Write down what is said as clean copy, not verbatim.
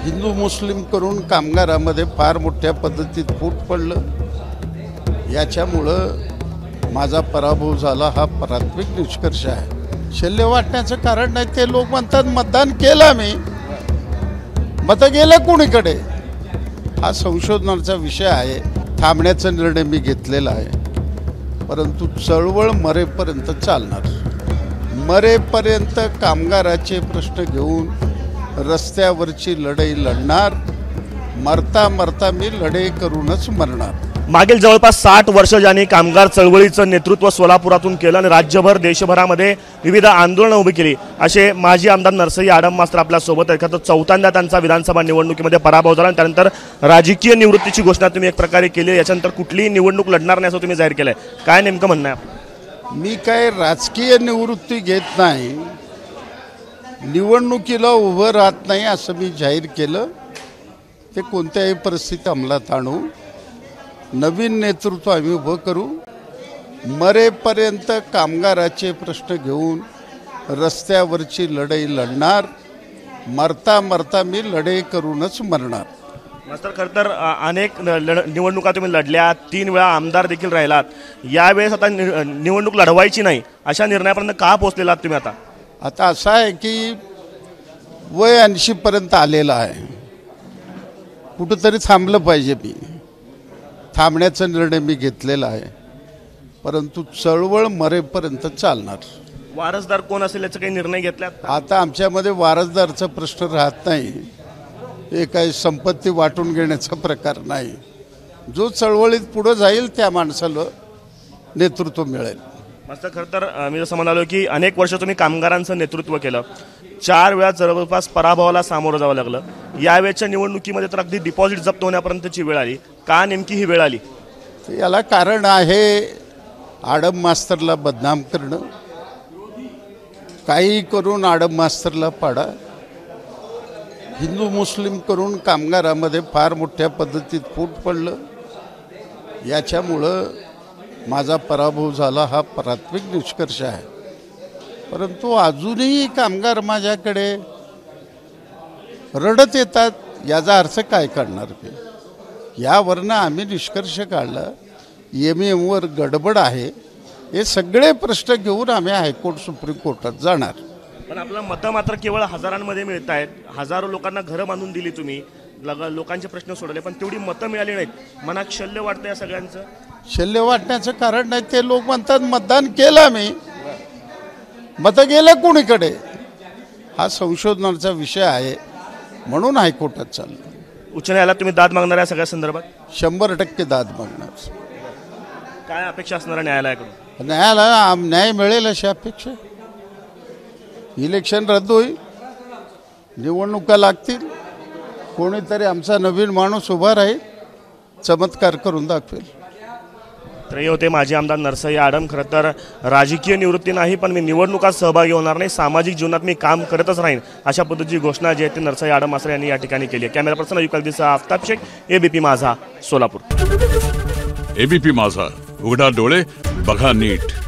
हिंदू मुस्लिम करून कामगारामध्ये फार मोठ्या पद्धतीत फूट पडलं। याच्यामुळं माझा पराभव झाला हा प्राथमिक निष्कर्ष आहे। शल्य वाटण्याचं कारण नाही। ते लोक म्हणतात मतदान केलं मी, मतं गेलं कोणीकडे, हा संशोधनाचा विषय आहे। थांबण्याचा निर्णय मी घेतलेला आहे, परंतु चळवळ मरेपर्यंत चालणार। मरेपर्यंत कामगाराचे प्रश्न घेऊन रस्त्यावरची लढाई लढणार। मरता मरता मी लढाई करूनच मरणार। मागील जवळपास 60 वर्ष ज्यांनी कामगार चळवळीचं नेतृत्व सोलापुरातून केलं आणि राज्यभर देशभरामध्ये विविध आंदोलनं उभी केली असे माजी आमदार नरसई आडम मास्तर आपल्या सोबत आहेत। तर चौथ्यांदा त्यांचा विधानसभा निवडणुकीमध्ये पराभव झाला आणि त्यानंतर राजकीय निवृत्तीची घोषणा तुम्ही एक प्रकारे केली। याच्यानंतर कुठलीही निवडणूक लढणार नाही असं तुम्ही जाहीर केलंय, काय नेमकं म्हणणं आहे? मी काय राजकीय निवृत्ती घेत नाही, निवडणुकीला उभं राहत नाही असं मी जाहीर केलं। ते कोणत्याही परिस्थितीत अंमलात आणू, नवीन नेतृत्व आम्ही उभं करू। मरेपर्यंत कामगाराचे प्रश्न घेऊन रस्त्यावरची लढाई लढणार। मरता मरता मी लढाई करूनच मरणार। मास्तर, खरं तर अनेक निवडणुका तुम्ही लढल्या, 3 वेळा आमदार देखील राहिलात। यावेळेस आता निवडणूक लढवायची नाही अशा निर्णयापर्यंत का पोहोचलेलात तुम्ही? आता असं आहे की वय 80 पर्यंत आलेलं आहे, कुठंतरी थांबलं पाहिजे। मी थांबण्याचा निर्णय मी घेतलेला आहे, परंतु चळवळ मरेपर्यंत चालणार। वारसदार कोण असेल याचा काही निर्णय घेतला? आता आमच्यामध्ये वारसदारचा प्रश्न राहत नाही, हे काही संपत्ती वाटून घेण्याचा प्रकार नाही। जो चळवळीत पुढे जाईल त्या माणसाला नेतृत्व मिळेल। मास्तर, खरं तर मी जसं म्हणालो की अनेक वर्ष तुम्ही कामगारांचं नेतृत्व केलं, 4 वेळा जवळपास पराभवाला सामोरं जावं लागलं। यावेळेच्या निवडणुकीमध्ये तर अगदी डिपॉझिट जप्त होण्यापर्यंतची वेळ आली, का नेमकी ही वेळ आली? याला कारण आहे आडम मास्तरला बदनाम करणं। काही करून आडम मास्तरला पाडा। हिंदू मुस्लिम करून कामगारामध्ये फार मोठ्या पद्धतीत फूट पडलं। याच्यामुळं माझा पराभव झाला हा प्राथमिक निष्कर्ष आहे, परंतु अजूनही कामगार माझ्याकडे रडत येतात। याचा अर्थ काय काढणार मी? यावरनं आम्ही निष्कर्ष काढला EMM वर गडबड आहे। हे सगळे प्रश्न घेऊन आम्ही हायकोर्ट सुप्रीम कोर्टात जाणार। पण आपलं मतं मात्र केवळ हजारांमध्ये मिळत आहेत। हजारो लोकांना घरं बांधून दिली तुम्ही, लोकांचे प्रश्न सोडवले, पण तेवढी मतं मिळाली नाहीत। मनात शल्य वाटतं या सगळ्यांचं? शल्य वाटण्याचं कारण नाही। ते लोक म्हणतात मतदान केलं मी, मतं गेलं कोणीकडे, हा संशोधनाचा विषय आहे, म्हणून हायकोर्टात चाललं। उच्च न्यायालयात तुम्ही दाद मागणार या सगळ्या संदर्भात? 100% दाद मागणार। काय अपेक्षा असणार न्यायालयाकडून? न्यायालयाला न्याय मिळेल अशी अपेक्षा। इलेक्शन रद्द होईल, निवडणुका लागतील, कोणीतरी आमचा नवीन माणूस उभा राहील, चमत्कार करून दाखवेल। तर हे होते माजी आमदार नरसई आडम। खरं तर राजकीय निवृत्ती नाही, पण मी निवडणुकात सहभागी होणार नाही, सामाजिक जीवनात मी काम करतच राहीन अशा पद्धतीची घोषणा जी आहे ती नरसई आडम मास्तर यांनी या ठिकाणी केली आहे। कॅमेरा पर्सन युगलदिसह आफताब शेख, ABP माझा, सोलापूर। ABP माझा, उघडा डोळे बघा नीट।